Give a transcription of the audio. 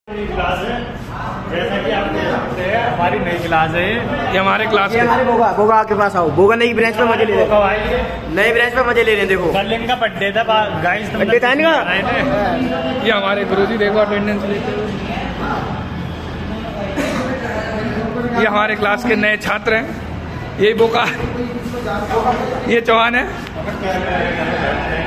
Class है, जैसा कि आप देख सकते हैं हमारी नई क्लास है ये हमारे क्लास ये हमारे बोगा के पास आओ। बोगा नई ब्रांच पे मजे ले रहे हैं, नई ब्रांच पे मजे ले रहे हैं। देखो कल इनका बर्थडे था गाइस, बर्थडे था इनका। ये हमारे गुरुजी देखो अटेंडेंस लेते हुए। ये हमारे क्लास के नए छात्र हैं। ये बोका, ये चौहान है।